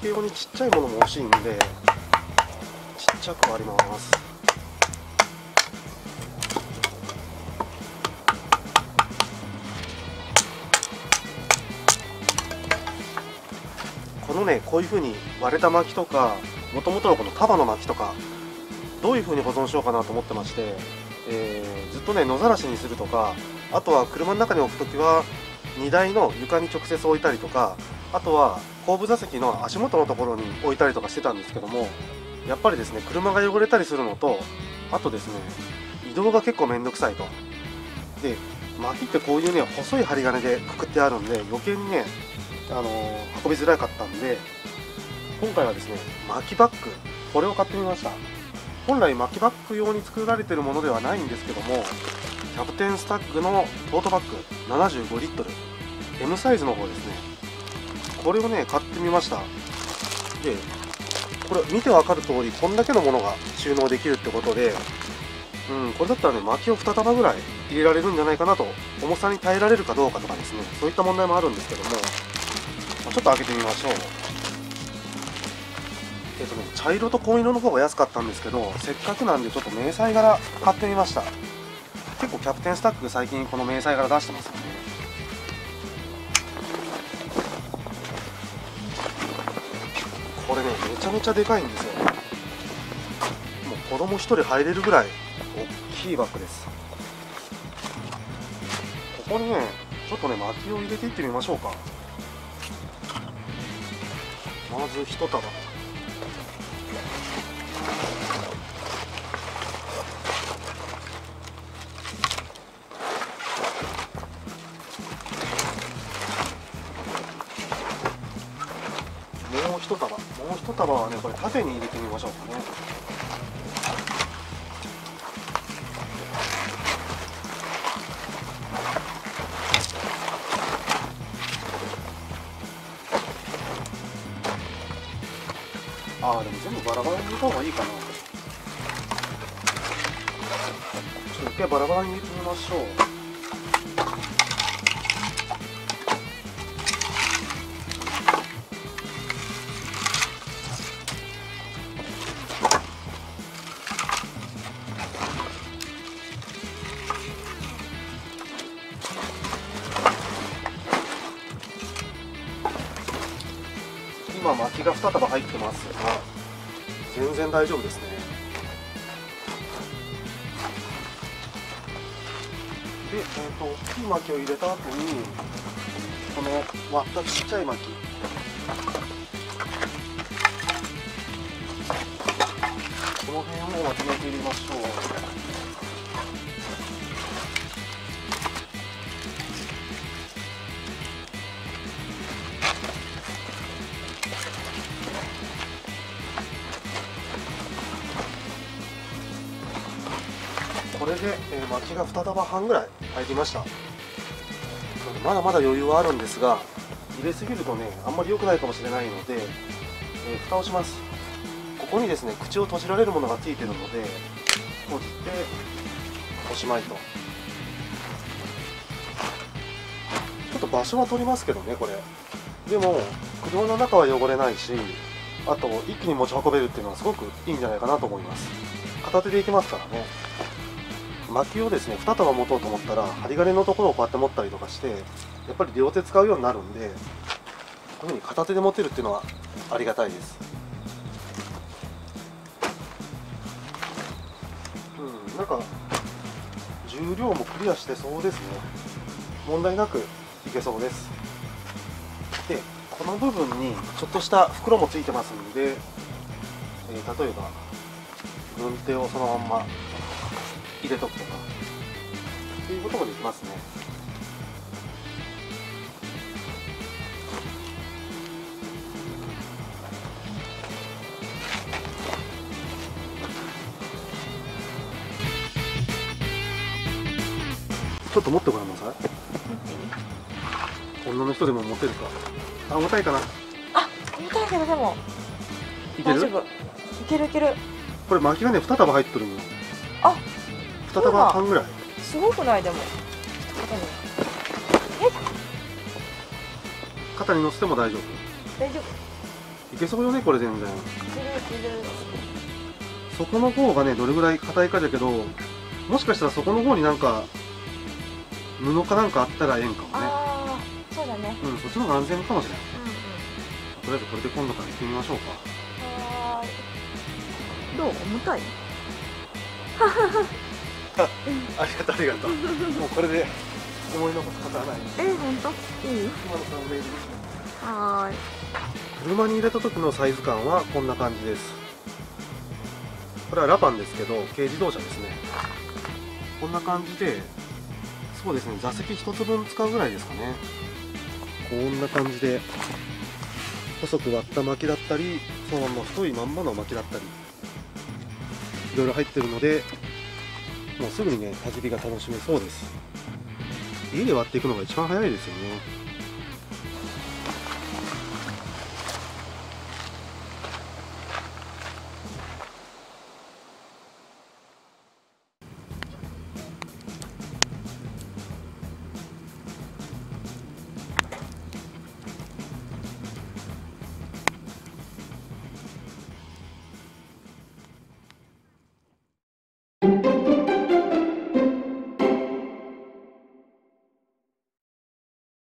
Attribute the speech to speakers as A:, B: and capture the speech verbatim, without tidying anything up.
A: け用にちっちゃいものも欲しいんで、ちっちゃく割ります。このね、こういう風に割れた薪とか、もともとのこの束の薪とか、どういう風に保存しようかなと思ってまして、えー、ずっとね野ざらしにするとか、あとは車の中に置くときは荷台の床に直接置いたりとか、あとは後部座席の足元のところに置いたりとかしてたんですけども、やっぱりですね車が汚れたりするのと、あとですね移動が結構めんどくさいと。で薪ってこういうね細い針金でくくってあるんで、余計にね、あのー、運びづらかったんで、今回はですね薪バッグ、これを買ってみました。本来薪バッグ用に作られているものではないんですけども、キャプテンスタッグのトートバッグななじゅうごリットル エム サイズの方ですね、これをね買ってみました。でこれ見てわかる通り、こんだけのものが収納できるってことで、うん、これだったらね薪をに束ぐらい入れられるんじゃないかなと。重さに耐えられるかどうかとかですね、そういった問題もあるんですけども、まあ、ちょっと開けてみましょう。えっとね、茶色と紺色の方が安かったんですけど、せっかくなんでちょっと迷彩柄買ってみました。結構キャプテンスタッグ最近この迷彩柄出してますよね。これねめちゃめちゃでかいんですよ。もう子供ひとり入れるぐらい大きいバッグです。ここにねちょっとね薪を入れていってみましょうか。まず一束、もう一束、もう一束はねこれ縦に入れてみましょうかね。ああでも全部バラバラに入れた方がいいかな。ちょっと一回バラバラに入れてみましょう。今薪がに束入ってますが、全然大丈夫ですね。で、えーと、大きい薪を入れた後にこの割ったちっちゃい薪、この辺をまとめて入れましょう。これで、えー、薪がに束半ぐらい入りました。まだまだ余裕はあるんですが、入れすぎるとねあんまり良くないかもしれないので、えー、蓋をします。ここにですね口を閉じられるものがついているので、閉じておしまいと。ちょっと場所は取りますけどねこれ。でも車の中は汚れないし、あと一気に持ち運べるっていうのはすごくいいんじゃないかなと思います。片手でいけますからね。薪をですねに束持とうと思ったら、針金のところをこうやって持ったりとかして、やっぱり両手使うようになるんで、こういうふうに片手で持てるっていうのはありがたいです。うん、なんか重量もクリアしてそうですね。問題なくいけそうです。でこの部分にちょっとした袋もついてますんで、えー、例えば軍手をそのまんま入れとくとかっていうこともできますね。ちょっと持ってごらんなさい。女の人でも持てるか。あ、重たいかな。
B: あ、重たいけどでも
A: いける？
B: 大丈夫。いけるいける。
A: これ薪がねに束入ってるのよ。
B: あ、
A: に束半ぐらい。
B: すごくないでも。
A: 肩に乗せても大丈夫。
B: 大丈夫。
A: いけそうよねこれ全然。
B: いけるいける。
A: そこの方がねどれぐらい硬いかじゃけど、もしかしたらそこの方になんか布かなんかあったらええんかもね。
B: ああ、そうだね。
A: うん、そっちの方が安全かもしれない。
B: うんうん。
A: とりあえずこれで今度から着てみましょうか。
B: はーい。どう？重たい？
A: ありがとうありがとう。もうこれで思い残すことはない。
B: え、本当？いい？
A: 今のサムネイルですね。
B: はーい。
A: 車に入れた時のサイズ感はこんな感じです。これはラパンですけど軽自動車ですね。こんな感じで、そうですね、座席ひとつぶん使うぐらいですかね。こんな感じで細く割った薪だったり、そのまま太いまんまの薪だったり、いろいろ入ってるので、もうすぐにね、焚き火が楽しめそうです。家で割っていくのが一番早いですよね。